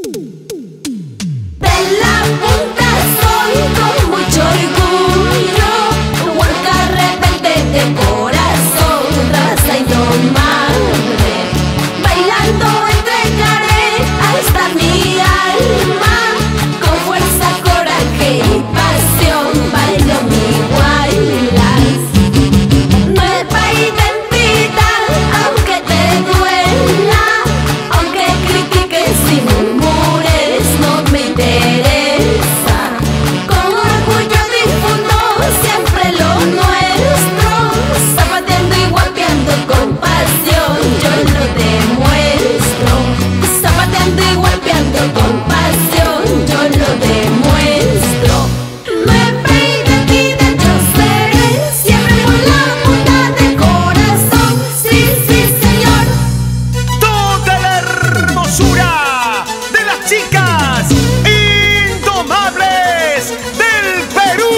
la punta soy con mucho orgullo, huerca rebelde de corazón, raza indomable. Bailando entregaré hasta mi alma, con fuerza, coraje y pasión bailo mi guaylas. Nueva identidad, aunque te duela, aunque critiques y murmures, no me interesa. Con orgullo difundo siempre lo nuestro, zapateando y guapeando con pasión, yo lo demuestro. Zapateando y guapeando con pasión, yo lo demuestro. Nueva identidad yo seré, siempre con la punta de corazón, sí, sí señor. Toda la hermosura de las chicas indomables del Perú.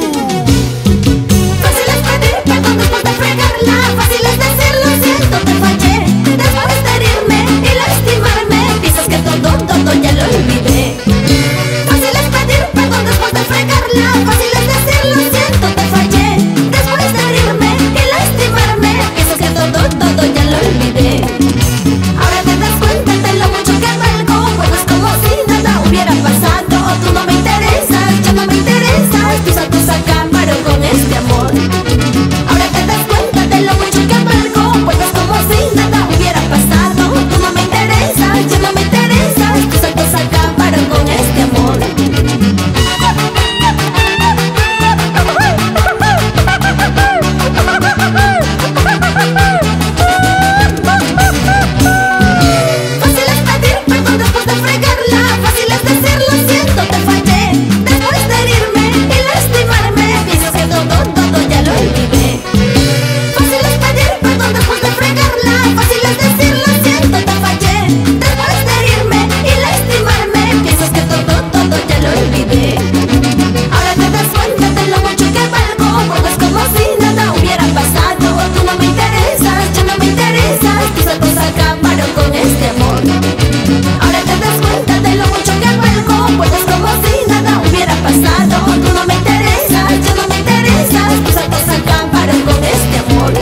Fácil es pedir perdón después de fregarla, fácil es decir lo siento, te fallé. Después de herirme y lastimarme, piensas que todo ya lo olvidé. Fácil es pedir perdón después de fregarla, fácil es decir lo siento, te fallé. Después de herirme y lastimarme, piensas que todo ya lo olvidé. Ahora te das cuenta de lo mucho que valgo, pues es como si nada hubiera pasado. Tú no me interesas, ya no me interesas, tus actos acabaron con este amor. Ahora te das cuenta de lo mucho que valgo, pues es como si nada hubiera pasado. Tú no me interesas, ya no me interesas, tus actos acabaron con este amor. Fácil es pedir perdón después de fregarla, fácil es decir lo siento, te fallé. Después de herirme y lastimarme, piensas que todo ya lo olvidé. Fácil es pedir perdón después de fregarla, fácil es decir lo siento, te fallé. Después de herirme y lastimarme, piensas que todo ya lo olvidé. Ahora te das cuenta de lo mucho que valgo, porque es como si nada hubiera pasado. Tú no me interesas, ya no me interesas, tus actos acabaron con este amor. Ahora te das cuenta de lo mucho que valgo, pues es como si nada hubiera pasado. Tú no me interesas, ya no me interesas, tus actos acabaron con este amor.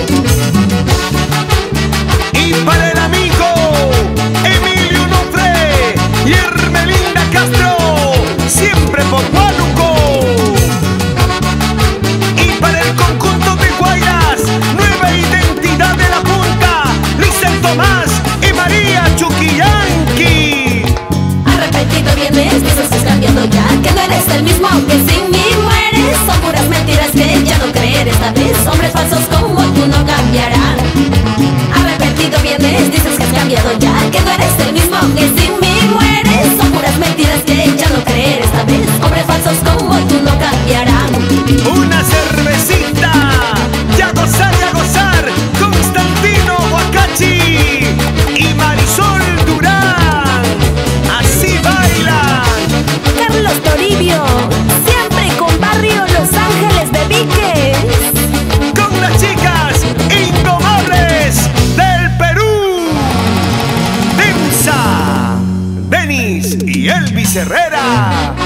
Y para el amigo Emilio Nofre y Hermelinda Castro, siempre por Huánuco. Y para el conjunto de Guayas, nueva identidad de la punta, Lisel Tomás y María Chuquillanqui. Arrepentido vienes, dices que has cambiado ya, que no eres el mismo, que sin mí mueres. Son puras mentiras que ya no creer esta vez, hombres falsos como tú no cambiarán. Arrepentido vienes, dices que has cambiado ya, que no eres el mismo, que sin mí mueres. Son puras mentiras que ya no creer esta vez, hombres falsos como tú no cambiarán. Una cervecita, y a gozar, Constantino Huacachi y Marisol Durán, así bailan. Carlos Toribio, siempre con Barrio Los Ángeles de Víquez. Con las chicas indomables del Perú, Densa, Denis y Elvis Herrera.